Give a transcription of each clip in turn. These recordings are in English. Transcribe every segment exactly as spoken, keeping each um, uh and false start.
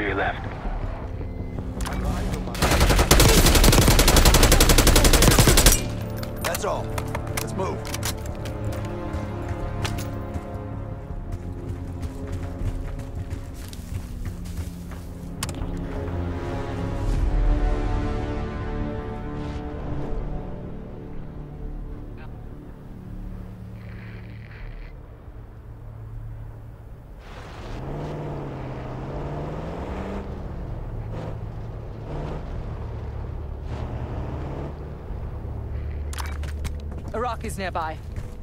to your left. That's all. Let's move. Iraqis nearby.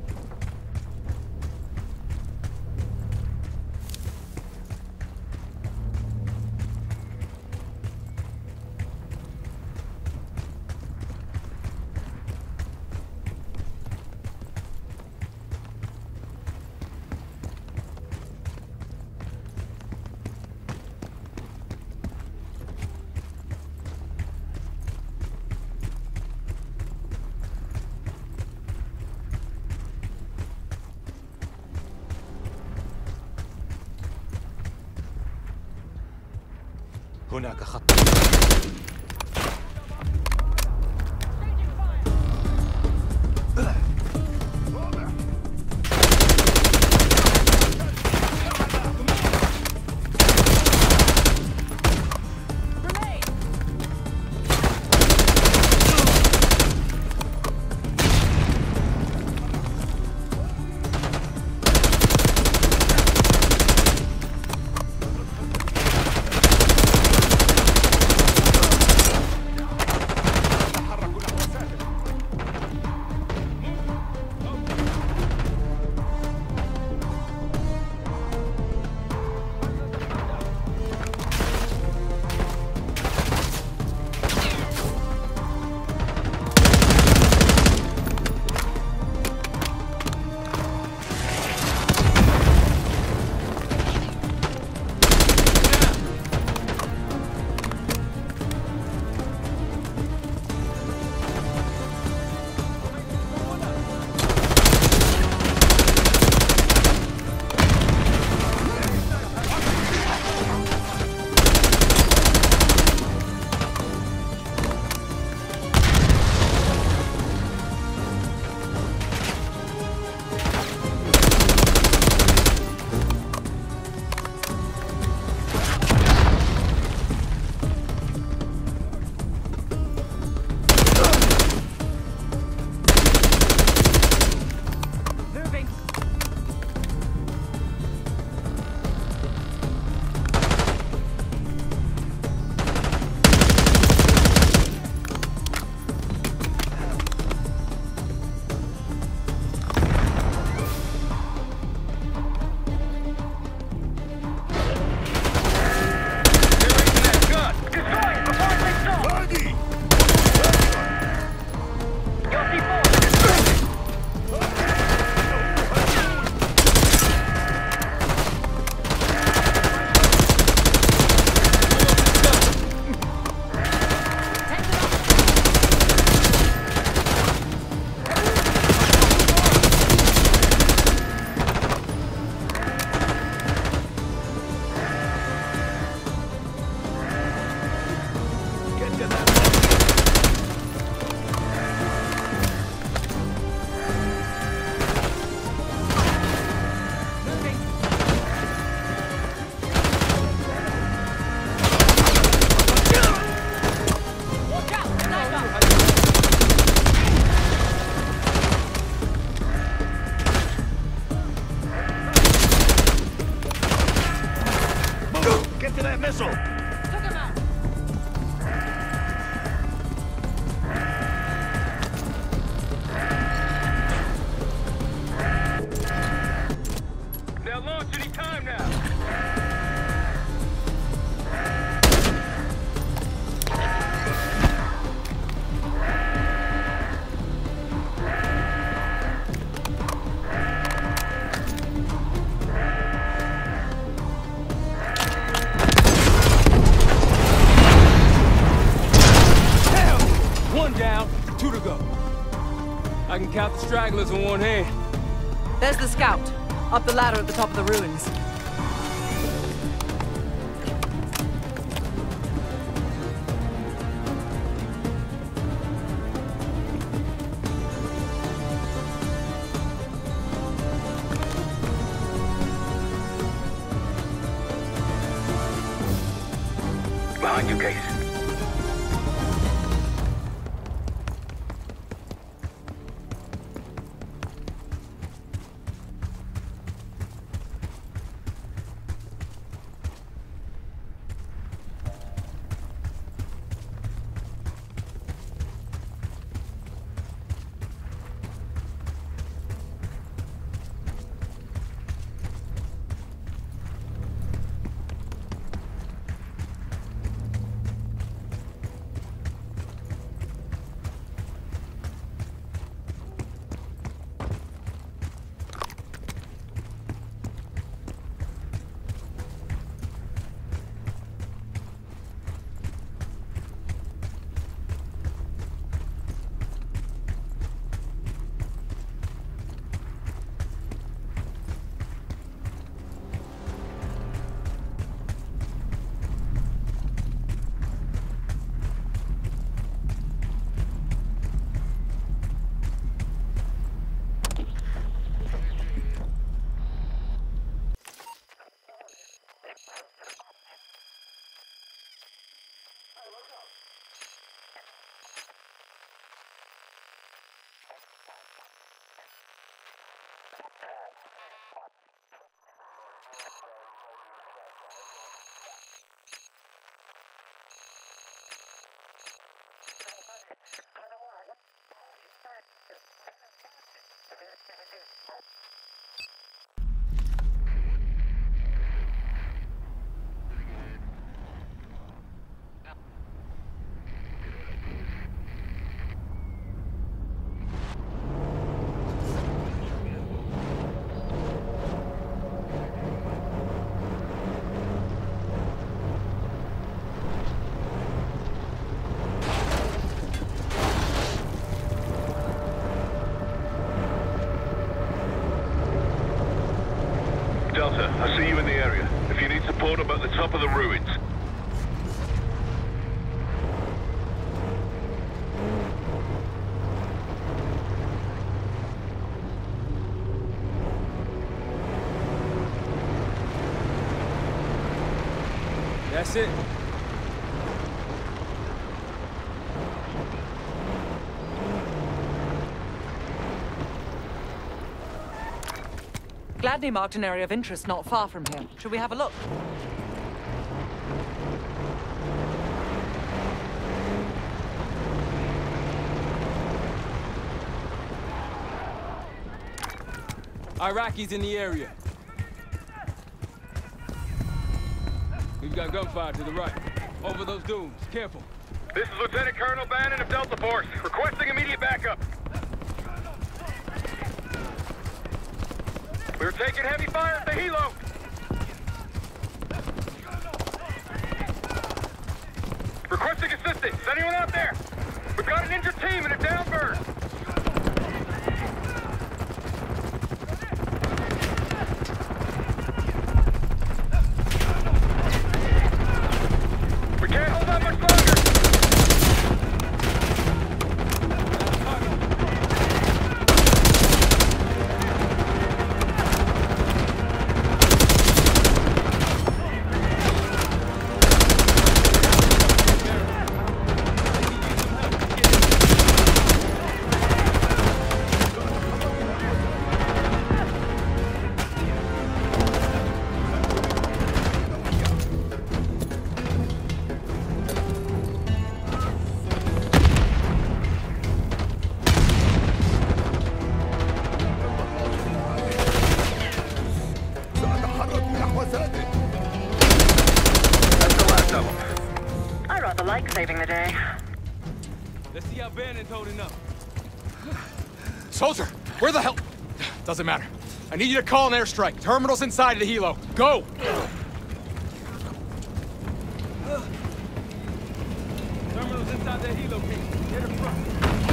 هناك خط. I can count the stragglers in one hand. There's the scout, up the ladder at the top of the ruins. find you, Case. Delta, I see you in the area. If you need support, I'm at the top of the ruins. That's it. Gladney marked an area of interest not far from here. Should we have a look? Iraqis in the area. We've got gunfire to the right. Over those dunes. Careful. This is Lieutenant Colonel Bannon of Delta Force, requesting immediate backup. We're taking heavy fire at the helo. Requesting assistance. Is anyone out there? We've got an injured team and a down bird. We can't hold out much longer. Saving the day. Let's see how Bannon's holding up. Soldier, where the hell? Doesn't matter. I need you to call an airstrike. Terminal's inside of the helo. Go! Terminal's inside that helo case. Hit her front.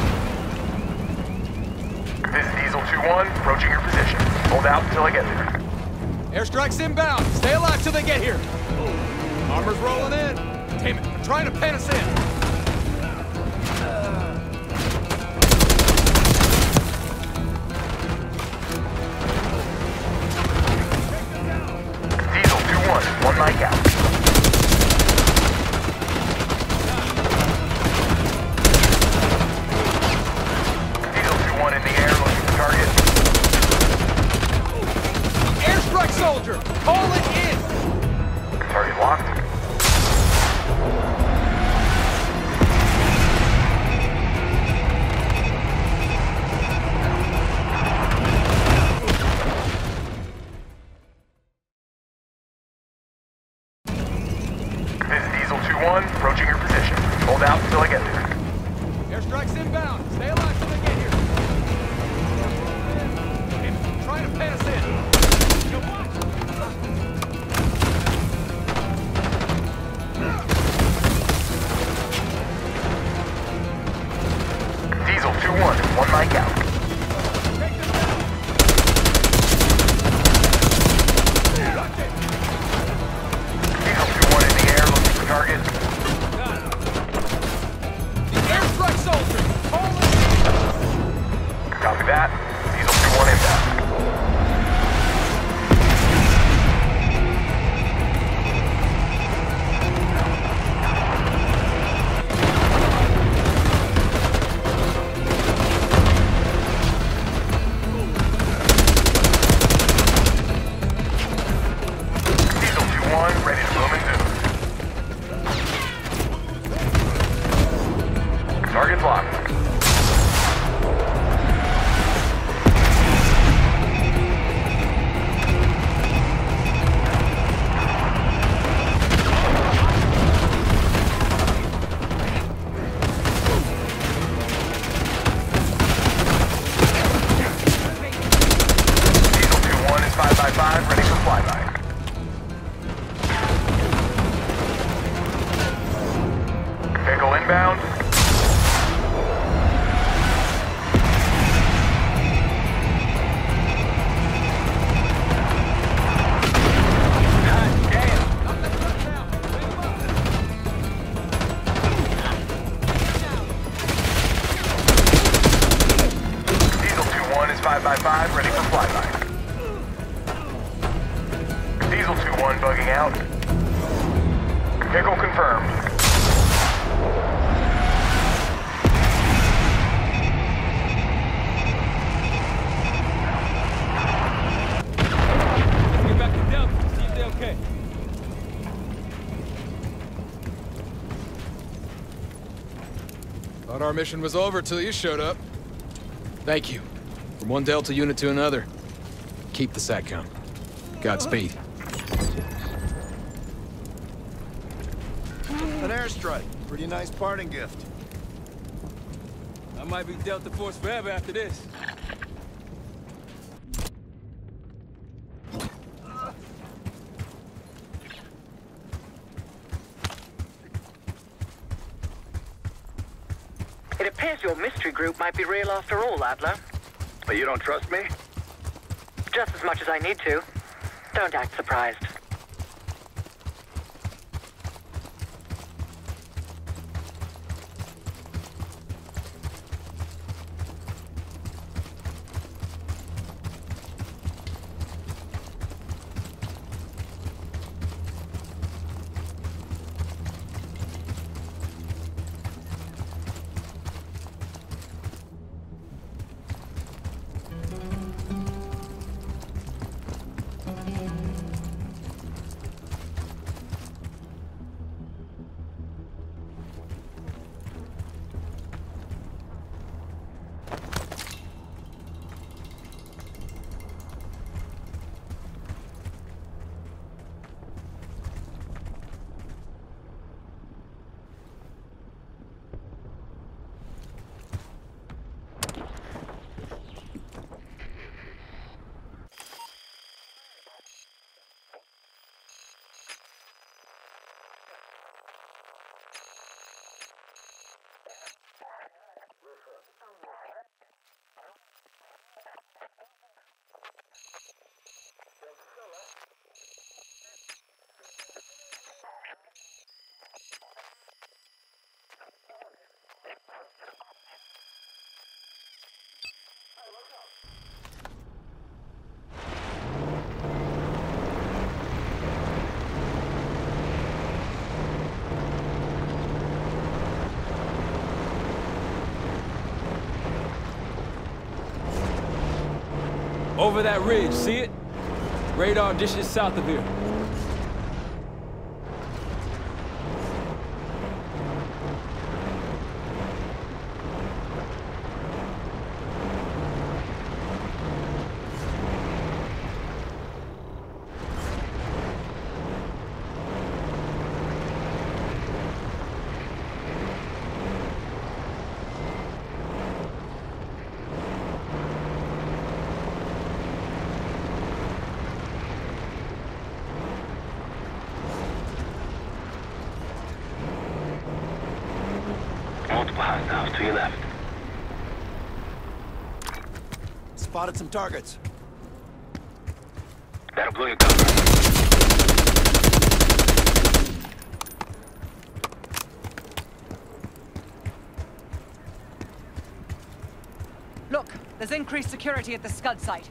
This is Diesel two one, approaching your position. Hold out until I get there. Airstrike's inbound. Stay alive till they get here. Armor's rolling in. Damn it, they're trying to pen us in. Diesel two one, one mic out. Target locked. This is Diesel two one, approaching your position. Hold out until I get there. Airstrike's inbound. Stay alive till they get here. Hey, trying to pen us in. Yo, watch! Diesel two one, one mic out. Diesel two one in the air, looking for target. The airstrike soldier! Copy that. Diesel two one inbound. Diesel two one, ready to boom and zoom. Target's locked. Diesel two one is five by five, ready for flyby. Vehicle inbound. Diesel two one is five by five, ready for flyby. Diesel two one bugging out. Vehicle confirmed. Get back to Delta, see if they're okay. Thought our mission was over till you showed up. Thank you. From one Delta unit to another. Keep the SATCOM. Godspeed. An airstrike. Pretty nice parting gift. I might be Delta Force forever after this. It appears your mystery group might be real after all, Adler. But you don't trust me? Just as much as I need to. Don't act surprised. Over that ridge, see it? Radar dishes south of here. to your left. Spotted some targets. That'll blow your cover. Look, there's increased security at the Scud site.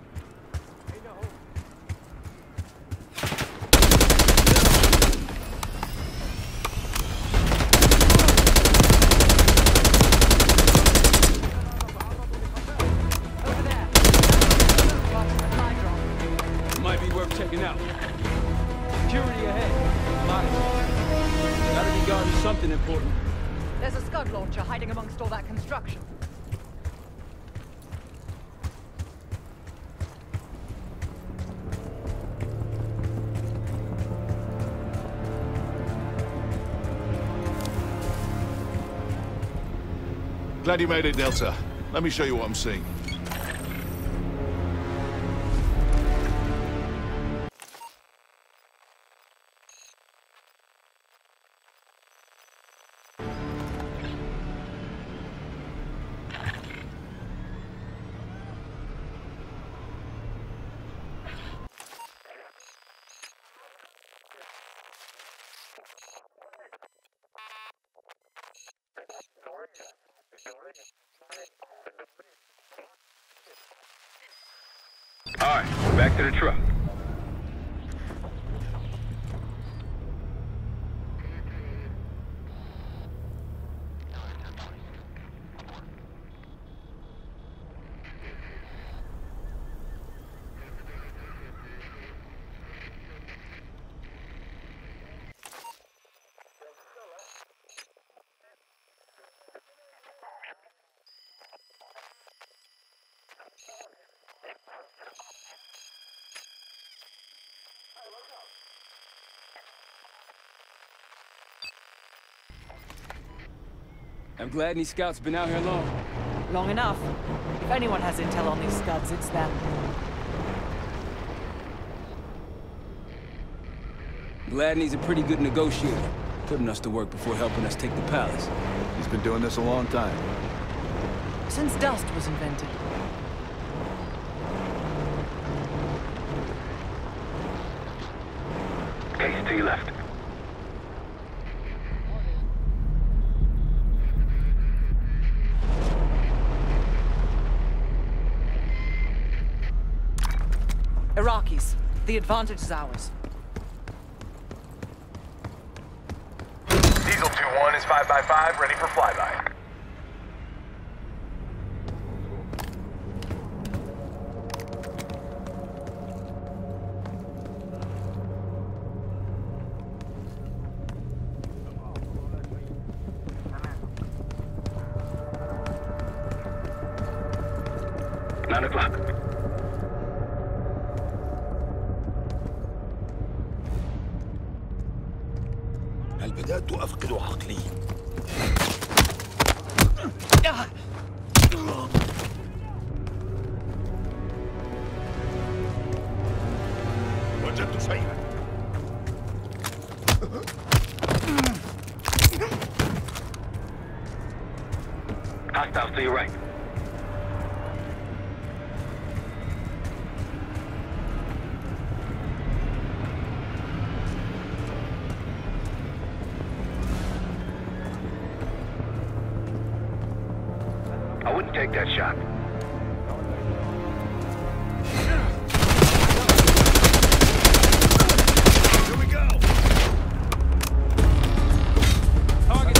Over there. Supply drop. Might be worth checking out. Security ahead. Lots. Gotta be guarding something important. There's a Scud launcher hiding amongst all that construction. Glad you made it, Delta. Let me show you what I'm seeing. All right, back to the truck. I'm glad any scouts been out here long. Long enough. If anyone has intel on these Scuds, it's them. Gladney's a pretty good negotiator, putting us to work before helping us take the palace. He's been doing this a long time. Since dust was invented. Case to your left. Iraqis. The advantage is ours. Diesel two one is five by five, ready for flyby. Nine o'clock. هل بدأت أفقد عقلي؟ وجدت شيئا. Hostiles to your right. I wouldn't take that shot. Here we go. Target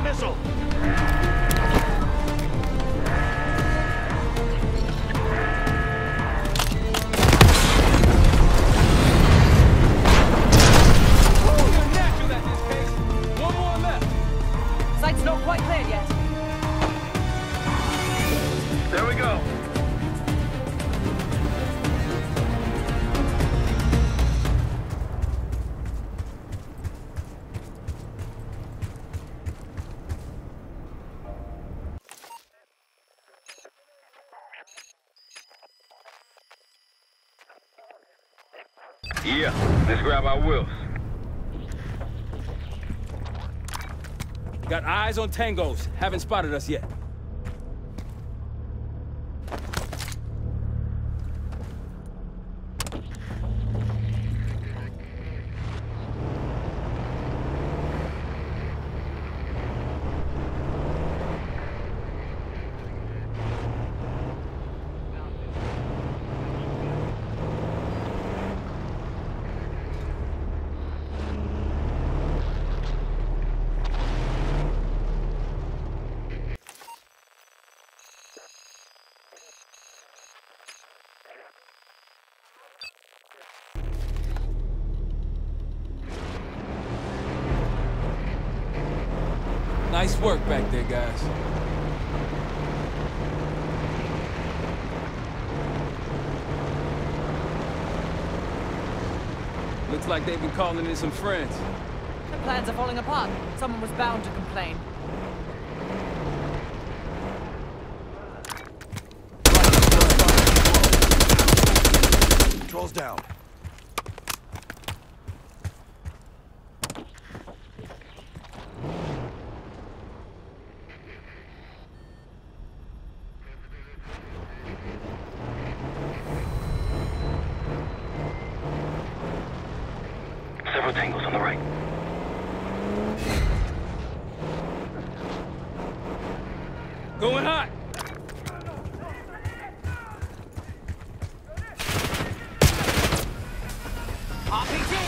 missile! Site's not quite cleared yet. There we go. Yeah, let's grab our wheels. Got eyes on tangos. Haven't spotted us yet. Nice work back there, guys. Looks like they've been calling in some friends. The plans are falling apart. Someone was bound to complain. Controls down. Several tangles on the right. Going hot! R P G!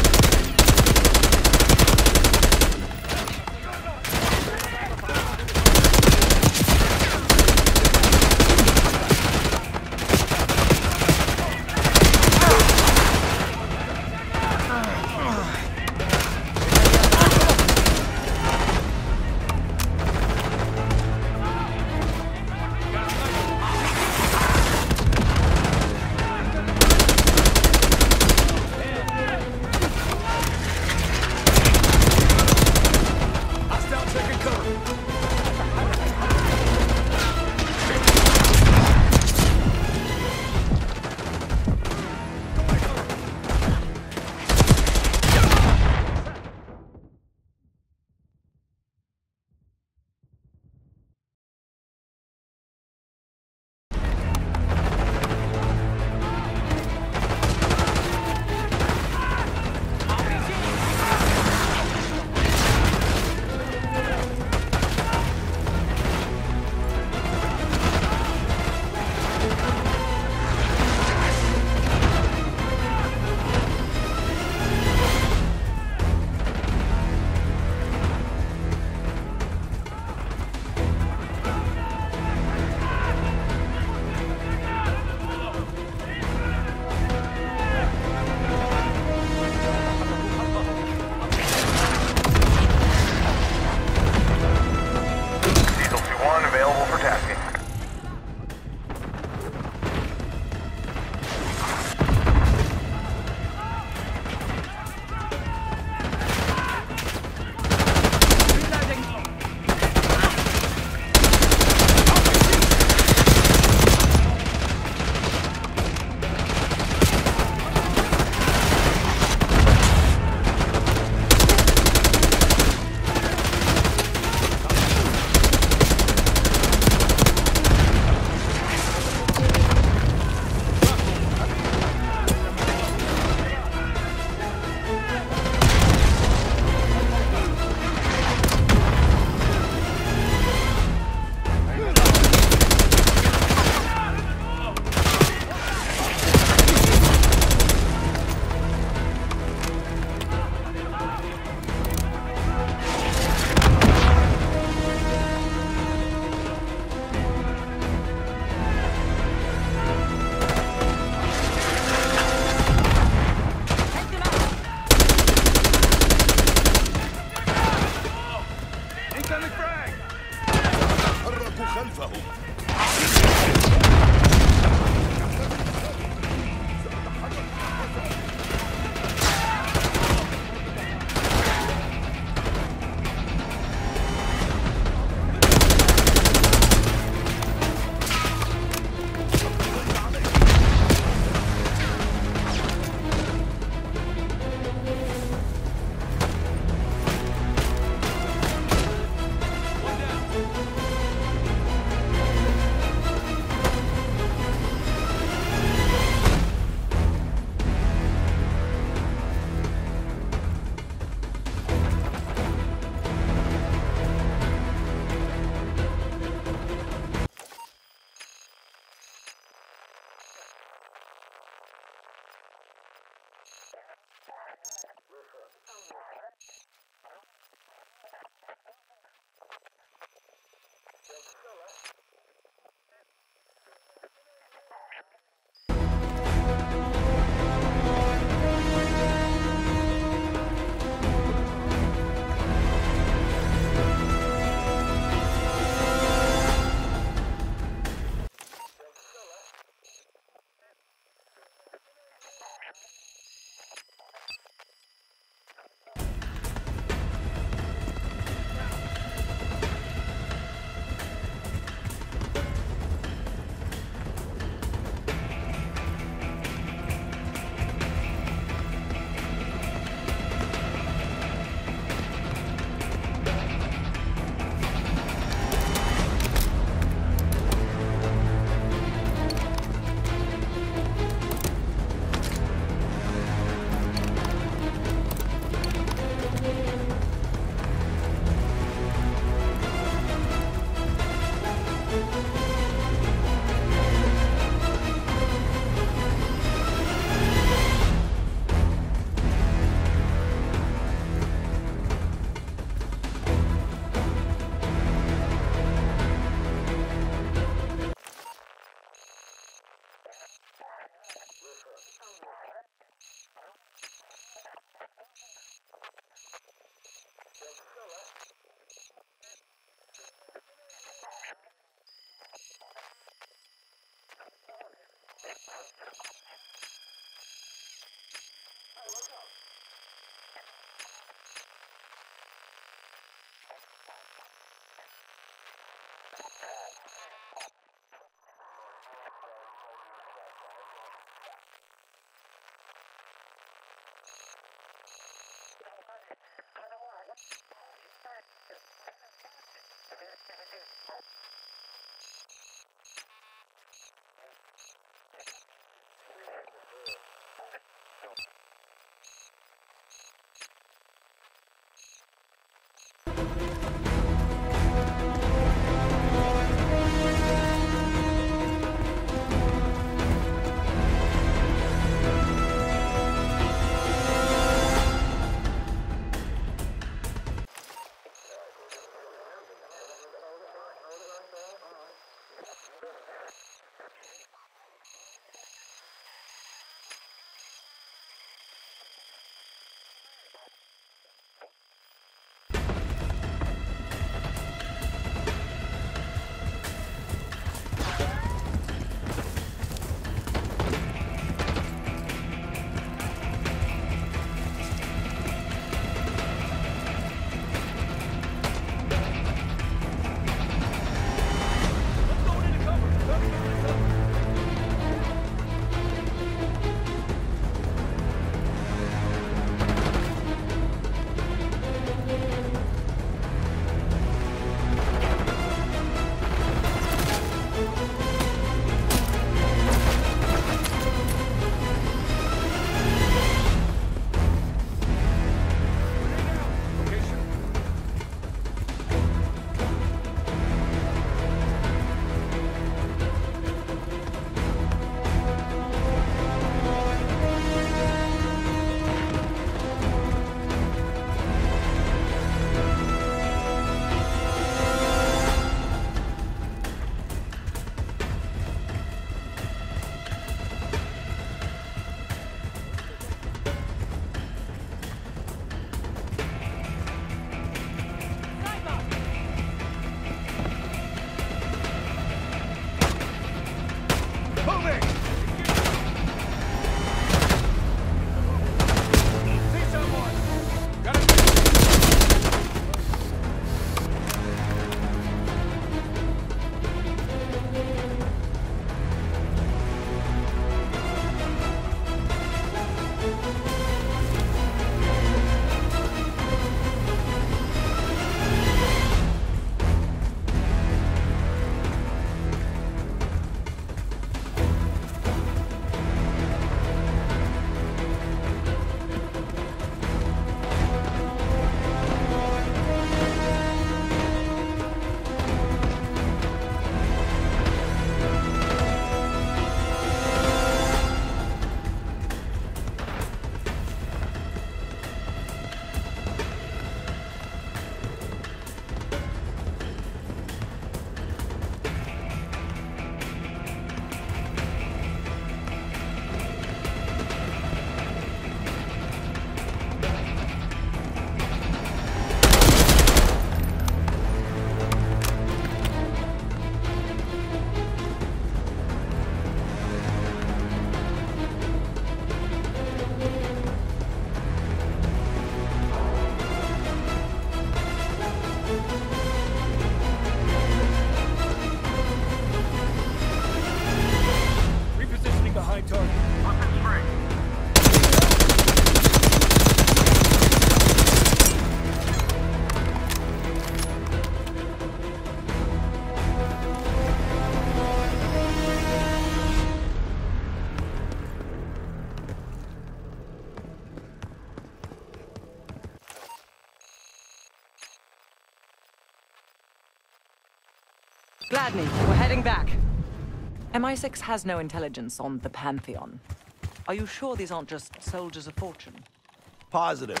Gladney, we're heading back. M I six has no intelligence on the Pantheon. Are you sure these aren't just soldiers of fortune? Positive.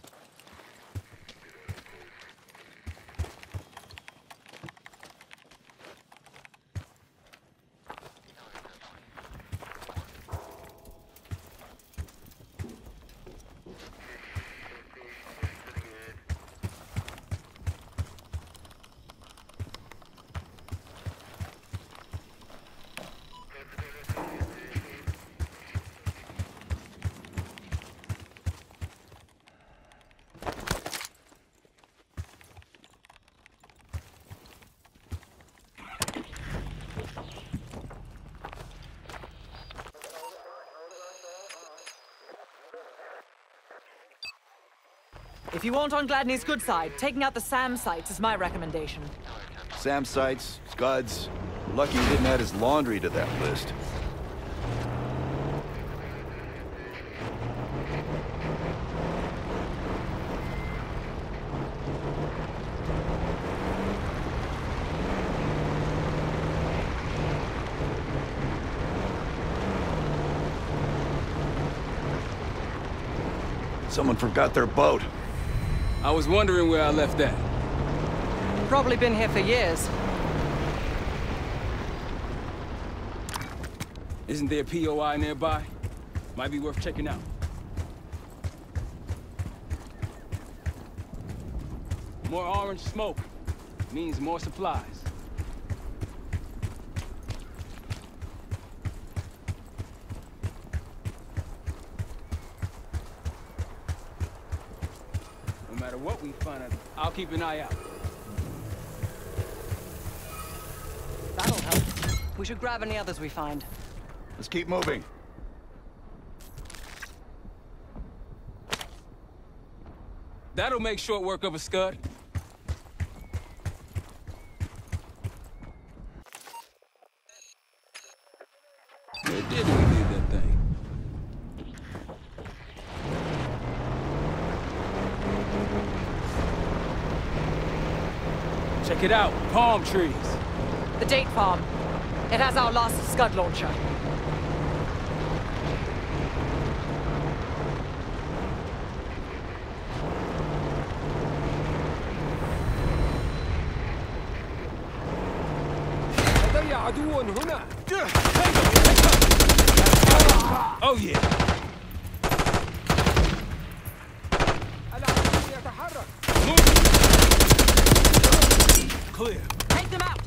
If you want on Gladney's good side, taking out the SAM sites is my recommendation. SAM sites, Scuds. We're lucky he didn't add his laundry to that list. Someone forgot their boat. I was wondering where I left that. Probably been here for years. Isn't there a P O I nearby? Might be worth checking out. More orange smoke means more supplies. No matter what we find out, I'll keep an eye out. That'll help. We should grab any others we find. Let's keep moving. That'll make short work of a Scud. Where did we leave that thing? Check it out, palm trees. The date farm. It has our last Scud launcher. Oh yeah. Clear. Take them out!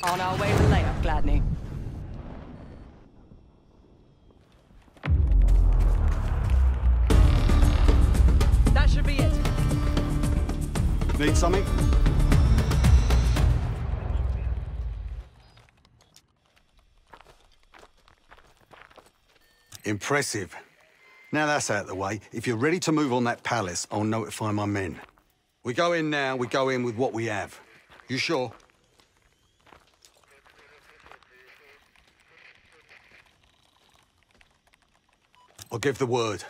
On our way to layup, Gladney. That should be it. Need something? Impressive. Now that's out of the way, if you're ready to move on that palace, I'll notify my men. We go in now, we go in with what we have. You sure? I'll give the word.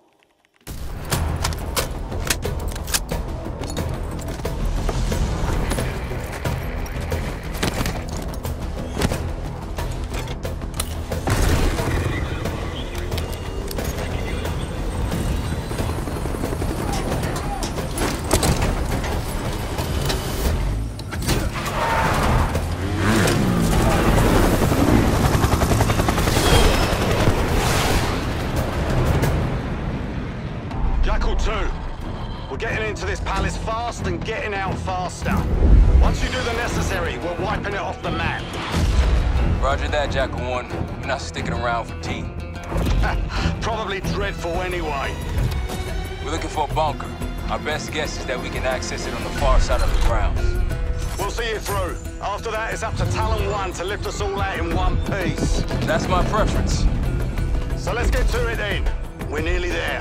We're getting into this palace fast and getting out faster. Once you do the necessary, we're wiping it off the map. Roger that, Jackal one. We're not sticking around for tea. Probably dreadful anyway. We're looking for a bunker. Our best guess is that we can access it on the far side of the grounds. We'll see you through. After that, it's up to Talon one to lift us all out in one piece. That's my preference. So let's get to it then. We're nearly there.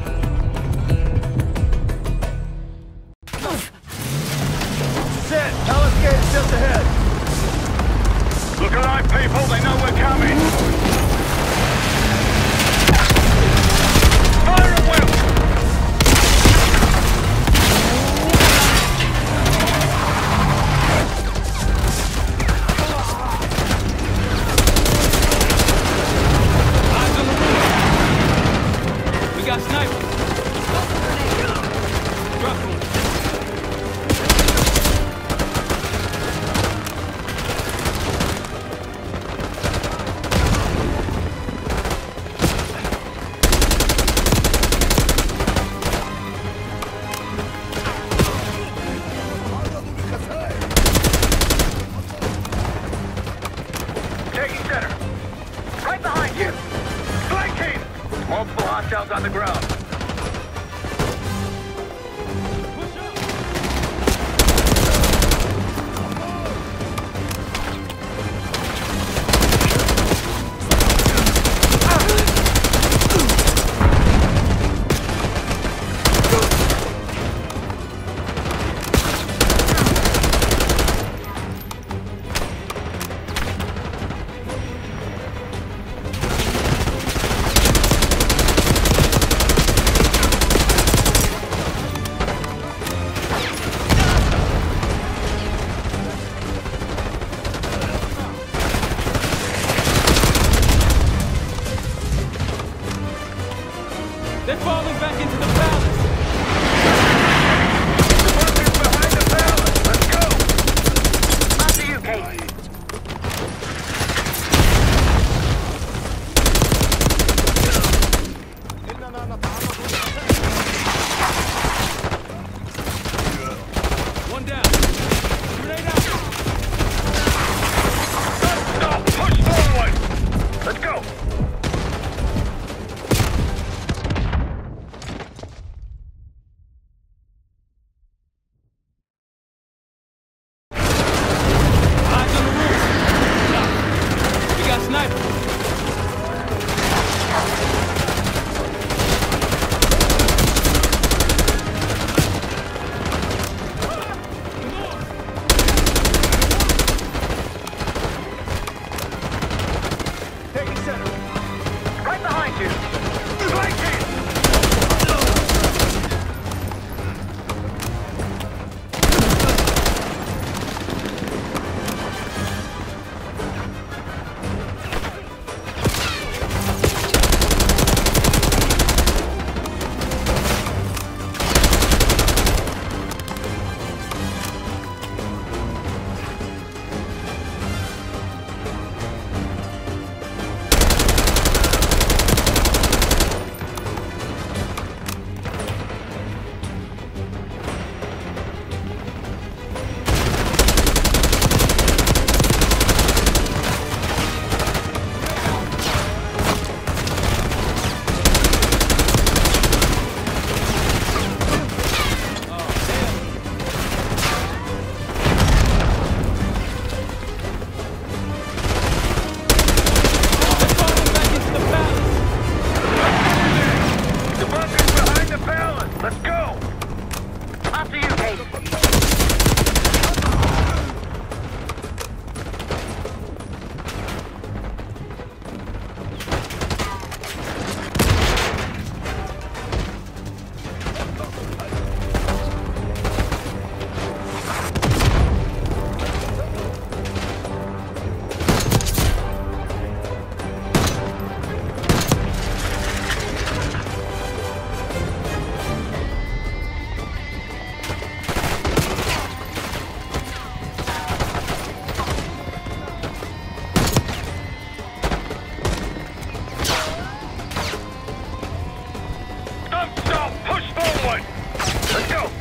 Set! Palace gate's just ahead! Look alive, people! They know we're coming! Fire at will! Eyes on the roof! We got snipers! Drop one. Taking center. Right behind you. Flanking! Multiple hostiles on the ground. They're falling back into the palace! The behind the palace! Let's go! After you, Kate. One down! Grenade out! Stop! Push forward! Let's go! Let's go! After you, Kate. Stop, stop! Push forward! Let's go!